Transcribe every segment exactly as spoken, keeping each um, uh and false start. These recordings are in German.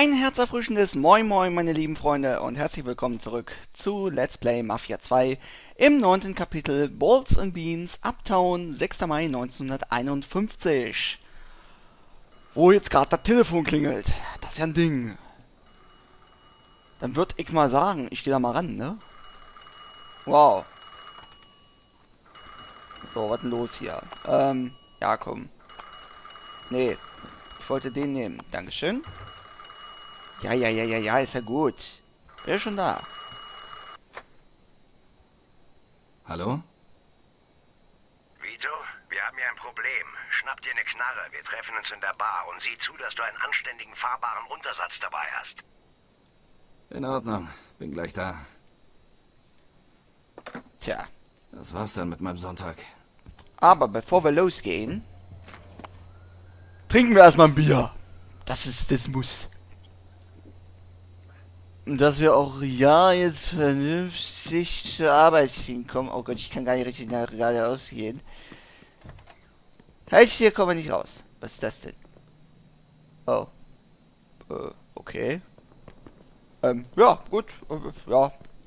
Ein herzerfrischendes Moin Moin, meine lieben Freunde, und herzlich willkommen zurück zu Let's Play Mafia zwei im neunten Kapitel Balls and Beans, Uptown, sechster Mai neunzehnhunderteinundfünfzig. Wo jetzt gerade das Telefon klingelt. Das ist ja ein Ding. Dann würde ich mal sagen, ich gehe da mal ran, ne? Wow. So, was denn los hier? Ähm, ja, komm. Nee, ich wollte den nehmen. Dankeschön. Ja, ja, ja, ja, ja, ist ja gut. Er ist schon da. Hallo? Vito, wir haben hier ein Problem. Schnapp dir eine Knarre. Wir treffen uns in der Bar und sieh zu, dass du einen anständigen, fahrbaren Untersatz dabei hast. In Ordnung. Bin gleich da. Tja. Das war's dann mit meinem Sonntag. Aber bevor wir losgehen, trinken wir erstmal ein Bier. Das ist, das muss. Und dass wir auch ja jetzt vernünftig zur Arbeit hinkommen. Oh Gott, ich kann gar nicht richtig nach geradeaus gehen. Halt, hier kommen wir nicht raus. Was ist das denn? Oh. Äh, okay. Ähm, ja, gut. Äh, ja.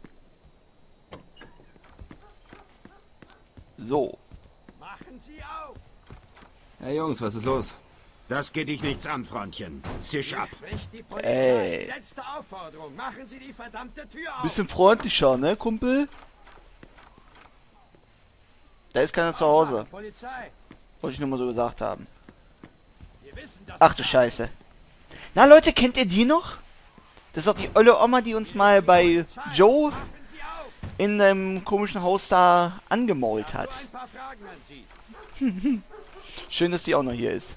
So. Machen Sie auf! Hey Jungs, was ist los? Das geht dich nichts an, Freundchen. Zisch ab. Die Polizei. Ey. Letzte Aufforderung. Machen Sie die verdammte Tür auf. Bisschen freundlicher, ne, Kumpel? Da ist keiner zu Hause. Polizei. Wollte ich nur mal so gesagt haben. Wir wissen, dass Ach du Scheiße. Na Leute, kennt ihr die noch? Das ist doch die olle Oma, die uns mal bei Joe Machen Sie auf. in einem komischen Haus da angemault hat. Nur ein paar Fragen an Sie. Schön, dass die auch noch hier ist.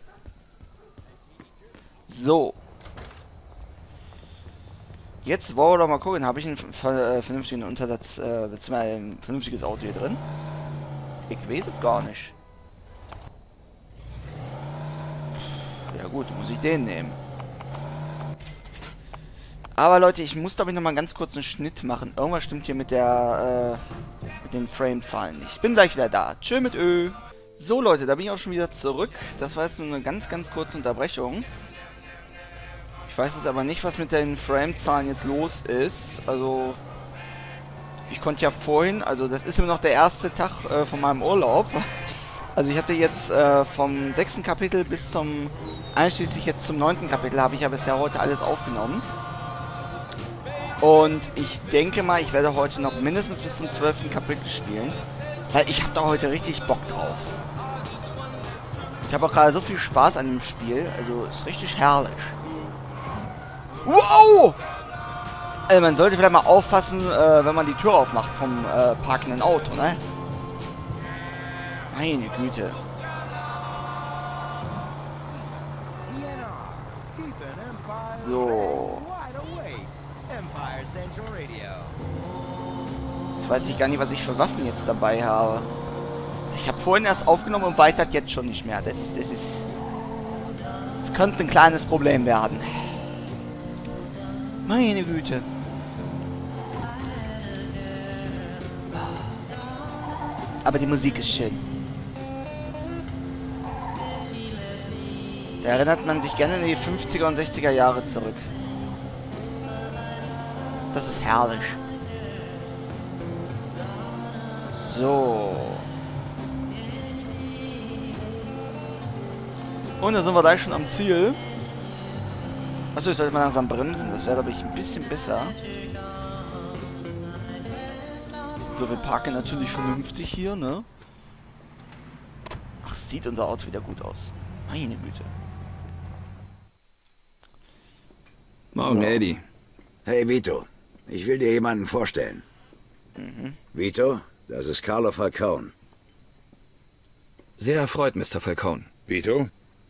So. Jetzt wollen wir doch mal gucken, habe ich einen ver äh, vernünftigen Untersatz, äh, beziehungsweise ein vernünftiges Auto hier drin? Ich weiß es gar nicht. Ja gut, muss ich den nehmen. Aber Leute, ich muss glaube ich noch mal ganz kurz einen Schnitt machen. Irgendwas stimmt hier mit der, äh, mit den Frame-Zahlen nicht. Ich bin gleich wieder da. Tschö mit Ö. So Leute, da bin ich auch schon wieder zurück. Das war jetzt nur eine ganz, ganz kurze Unterbrechung. Ich weiß jetzt aber nicht, was mit den Frame-Zahlen jetzt los ist. Also, ich konnte ja vorhin, also das ist immer noch der erste Tag äh, von meinem Urlaub. Also ich hatte jetzt äh, vom sechsten Kapitel bis zum, einschließlich jetzt zum neunten Kapitel, habe ich ja bisher heute alles aufgenommen. Und ich denke mal, ich werde heute noch mindestens bis zum zwölften Kapitel spielen. Weil ich habe da heute richtig Bock drauf. Ich habe auch gerade so viel Spaß an dem Spiel, also ist richtig herrlich. Wow! Also man sollte vielleicht mal aufpassen, äh, wenn man die Tür aufmacht vom äh, parkenden Auto, ne? Meine Güte. So. Jetzt weiß ich gar nicht, was ich für Waffen jetzt dabei habe. Ich habe vorhin erst aufgenommen und weitert jetzt schon nicht mehr. Das, das ist... Das könnte ein kleines Problem werden. Meine Güte. Aber die Musik ist schön. Da erinnert man sich gerne in die fünfziger und sechziger Jahre zurück. Das ist herrlich. So. Und dann sind wir gleich schon am Ziel. Achso, ich sollte mal langsam bremsen. Das wäre, glaube ich, ein bisschen besser. So, wir parken natürlich vernünftig hier, ne? Ach, sieht unser Auto wieder gut aus. Meine Güte. Morgen, So. Eddie. Hey Vito, ich will dir jemanden vorstellen. Mhm. Vito, das ist Carlo Falcone. Sehr erfreut, Mister Falcone. Vito?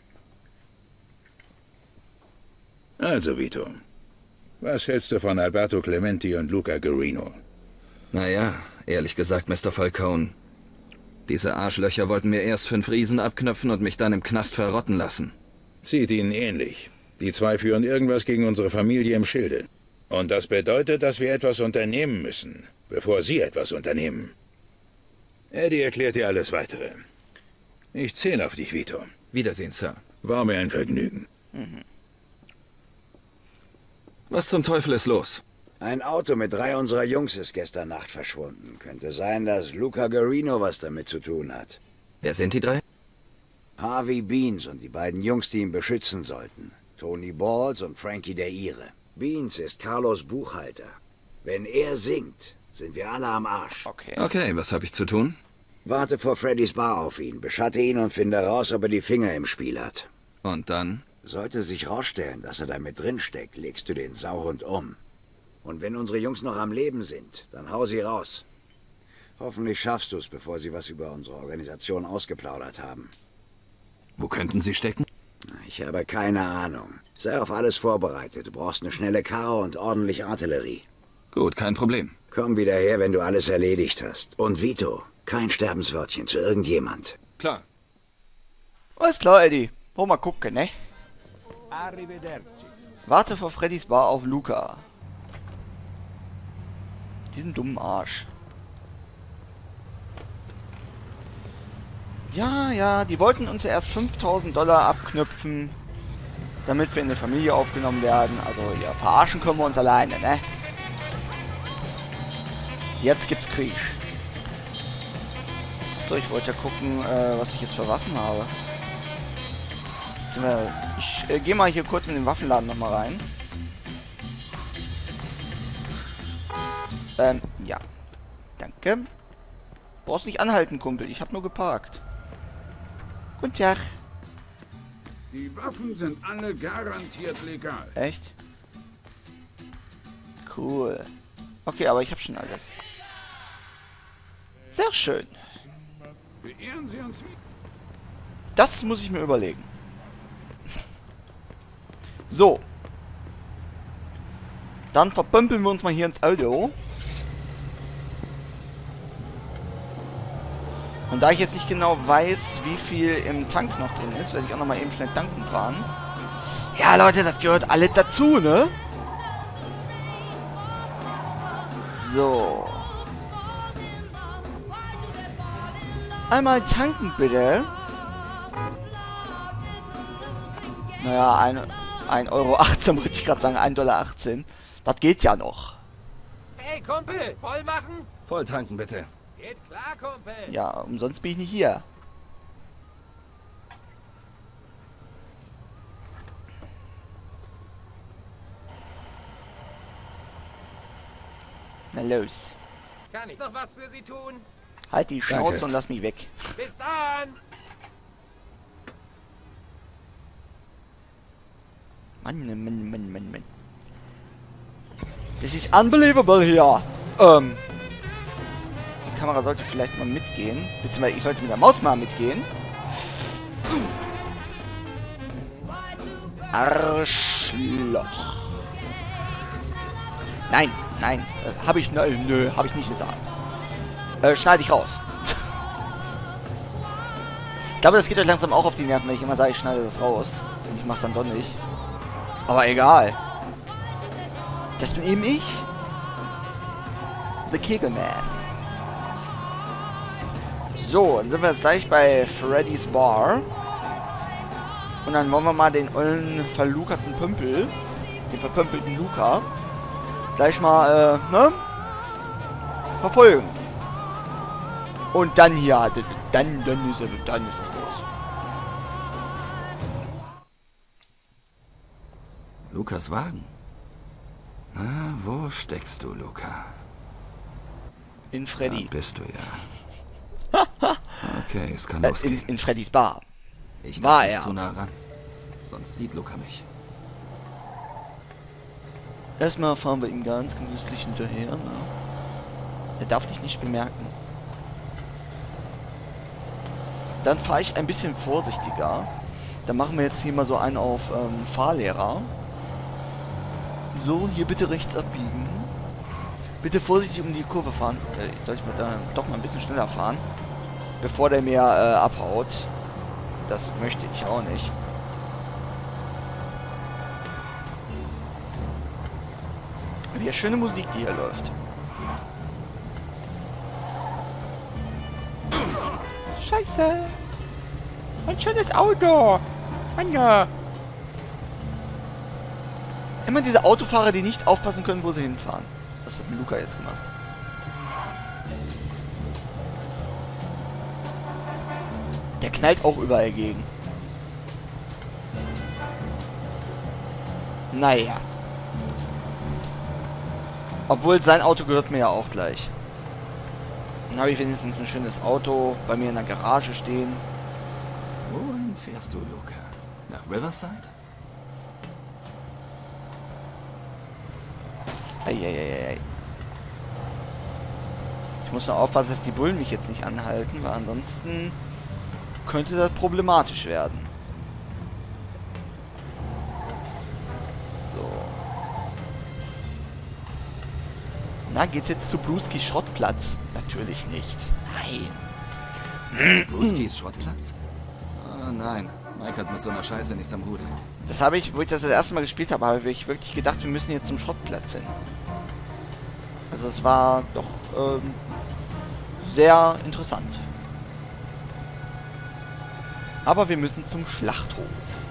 Also, Vito. Was hältst du von Alberto Clementi und Luca Guarino? Naja, ehrlich gesagt, Mister Falcone. Diese Arschlöcher wollten mir erst fünf Riesen abknöpfen und mich dann im Knast verrotten lassen. Sieht ihnen ähnlich. Die zwei führen irgendwas gegen unsere Familie im Schilde. Und das bedeutet, dass wir etwas unternehmen müssen, bevor sie etwas unternehmen. Eddie erklärt dir alles Weitere. Ich zähle auf dich, Vito. Wiedersehen, Sir. War mir ein Vergnügen. Mhm. Was zum Teufel ist los? Ein Auto mit drei unserer Jungs ist gestern Nacht verschwunden. Könnte sein, dass Luca Guarino was damit zu tun hat. Wer sind die drei? Harvey Beans und die beiden Jungs, die ihn beschützen sollten. Tony Balls und Frankie der Ire. Beans ist Carlos Buchhalter. Wenn er singt, sind wir alle am Arsch. Okay. Okay, was habe ich zu tun? Warte vor Freddys Bar auf ihn, beschatte ihn und finde raus, ob er die Finger im Spiel hat. Und dann? Sollte sich rausstellen, dass er da mit drin steckt, legst du den Sauhund um. Und wenn unsere Jungs noch am Leben sind, dann hau sie raus. Hoffentlich schaffst du es, bevor sie was über unsere Organisation ausgeplaudert haben. Wo könnten sie stecken? Ich habe keine Ahnung. Sei auf alles vorbereitet. Du brauchst eine schnelle Karre und ordentlich Artillerie. Gut, kein Problem. Komm wieder her, wenn du alles erledigt hast. Und Vito, kein Sterbenswörtchen zu irgendjemand. Klar. Alles klar, Eddie. Wollen wir mal gucken, ne? Arrivederci. Warte vor Freddys Bar auf Luca. Diesen dummen Arsch. Ja, ja, die wollten uns ja erst fünftausend Dollar abknüpfen, damit wir in eine Familie aufgenommen werden. Also, ja, verarschen können wir uns alleine, ne? Jetzt gibt's Krieg. So, ich wollte ja gucken, äh, was ich jetzt für Waffen habe. Ich äh, gehe mal hier kurz in den Waffenladen nochmal rein. Ähm, ja. Danke. Brauchst nicht anhalten, Kumpel. Ich habe nur geparkt. Guten Tag. Die Waffen sind alle garantiert legal. Echt? Cool. Okay, aber ich habe schon alles. Sehr schön. Beehren Sie uns. Das muss ich mir überlegen. So. Dann verpömpeln wir uns mal hier ins Auto. Und da ich jetzt nicht genau weiß, wie viel im Tank noch drin ist, werde ich auch noch mal eben schnell tanken fahren. Ja, Leute, das gehört alles dazu, ne? So. Einmal tanken, bitte. Naja, ein Euro achtzehn, würde ich gerade sagen, ein Dollar achtzehn. Das geht ja noch. Hey, Kumpel, voll machen? Voll tanken, bitte. Geht klar, Kumpel. Ja, umsonst bin ich nicht hier. Na los. Kann ich noch was für Sie tun? Halt die Schnauze Danke. und lass mich weg. Bis dann! Mann, Mann, Mann, Mann, Mann. Das ist unbelievable hier. Ähm. Die Kamera sollte vielleicht mal mitgehen. Beziehungsweise ich sollte mit der Maus mal mitgehen. Arschloch. Nein, nein. Äh, hab ich... Nö, nö, hab ich nicht gesagt. Äh, schneide ich raus. Ich glaube, das geht euch langsam auch auf die Nerven, wenn ich immer sage, ich schneide das raus. Und ich mach's dann doch nicht. Aber egal. Das bin eben ich. The Kegelman. So, dann sind wir jetzt gleich bei Freddys Bar. Und dann wollen wir mal den ollen verlukerten Pümpel, den verpümpelten Luca, gleich mal, äh, ne? Verfolgen. Und dann hier, dann, dann ist er, dann ist er los. Lukas Wagen. Na, wo steckst du, Luca? In Freddy. Da bist du ja. Okay, es kann Äh, losgehen. in, in Freddys Bar. Ich war darf nicht er. zu nah ran. Sonst sieht Luca mich. Erstmal fahren wir ihm ganz genüsslich hinterher. Ne? Er darf dich nicht bemerken. Dann fahre ich ein bisschen vorsichtiger. Dann machen wir jetzt hier mal so einen auf ähm, Fahrlehrer. So, hier bitte rechts abbiegen. Bitte vorsichtig um die Kurve fahren. Äh, jetzt soll ich mal da doch mal ein bisschen schneller fahren. Bevor der mir äh, abhaut. Das möchte ich auch nicht. Wieder schöne Musik, die hier läuft. Scheiße! Ein schönes Auto! Mann, ja. Immer diese Autofahrer, die nicht aufpassen können, wo sie hinfahren. Das hat Luca jetzt gemacht. Der knallt auch überall gegen. Naja. Obwohl, sein Auto gehört mir ja auch gleich. Dann habe ich wenigstens ein schönes Auto bei mir in der Garage stehen. Wohin fährst du, Luca? Nach Riverside? Eieieiei. Ich muss nur aufpassen, dass die Bullen mich jetzt nicht anhalten, weil ansonsten könnte das problematisch werden. So. Na, geht's jetzt zu Blueskis Schrottplatz? Natürlich nicht. Nein. Blueskis Schrottplatz? Oh nein, Mike hat mit so einer Scheiße nichts am Hut. Das habe ich, wo ich das das erste Mal gespielt habe, habe ich wirklich gedacht, wir müssen jetzt zum Schrottplatz hin. Also es war doch ähm, sehr interessant. Aber wir müssen zum Schlachthof.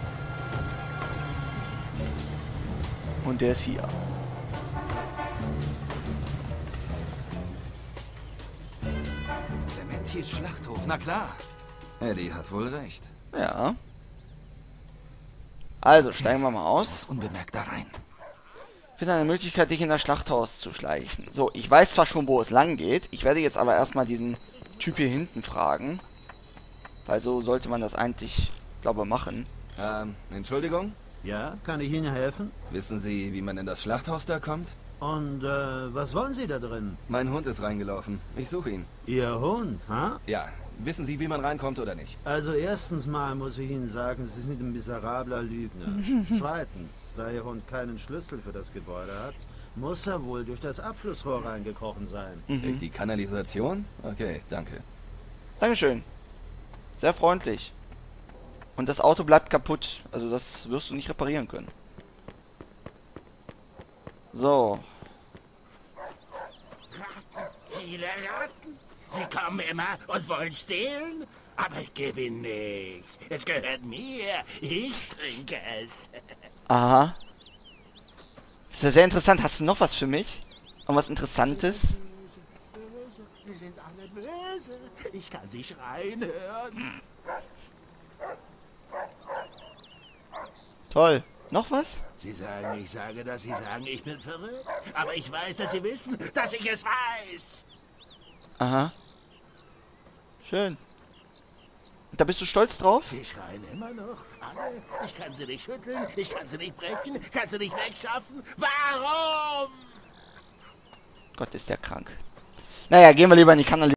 Und der ist hier. Clementis Schlachthof, na klar. Eddie hat wohl recht. Ja. Also, steigen wir mal aus. Muss unbemerkt da rein. Finde eine Möglichkeit, dich in das Schlachthaus zu schleichen. So, ich weiß zwar schon, wo es lang geht. Ich werde jetzt aber erstmal diesen Typ hier hinten fragen. Weil so sollte man das eigentlich, glaube ich, machen. Ähm, Entschuldigung? Ja, kann ich Ihnen helfen? Wissen Sie, wie man in das Schlachthaus da kommt? Und äh, was wollen Sie da drin? Mein Hund ist reingelaufen. Ich suche ihn. Ihr Hund, ha? Ja, wissen Sie, wie man reinkommt oder nicht? Also erstens mal muss ich Ihnen sagen, Sie sind ein miserabler Lügner. Zweitens, da Ihr Hund keinen Schlüssel für das Gebäude hat, muss er wohl durch das Abflussrohr reingekrochen sein. Mhm. Durch die Kanalisation? Okay, danke. Dankeschön. Sehr freundlich. Und das Auto bleibt kaputt. Also das wirst du nicht reparieren können. So. Viele Ratten. Sie kommen immer und wollen stehlen, aber ich gebe ihnen nichts. Es gehört mir. Ich trinke es. Aha. Das ist ja sehr interessant. Hast du noch was für mich? Irgendwas Interessantes? Sie sind alle böse. Ich kann sie schreien hören. Toll. Noch was? Sie sagen, ich sage das, Sie sagen, ich bin verrückt. Aber ich weiß, dass Sie wissen, dass ich es weiß. Aha. Schön. Und da bist du stolz drauf? Sie schreien immer noch. Alle. Ich kann sie nicht schütteln, ich kann sie nicht brechen, kann sie nicht wegschaffen. Warum? Gott, ist der krank. Naja, gehen wir lieber in die Kanalisation.